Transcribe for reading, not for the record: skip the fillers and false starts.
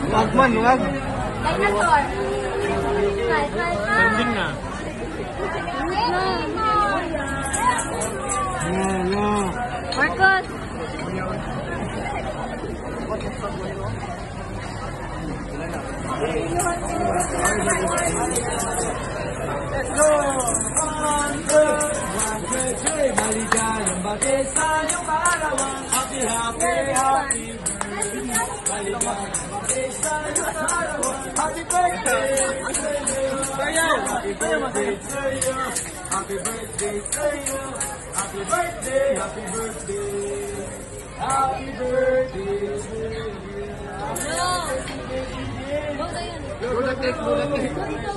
Wag man, wag. Dinosaur. Trending na. No. Marcos. Let's go! Maligayang bagesa yung kaarawan. Happy, happy, happy birthday. Maligayang bagesa yung kaarawan. Happy birthday! Happy birthday to you. Happy birthday to you. Happy birthday, happy birthday. Happy birthday to you. No. Go the cake, go the cake.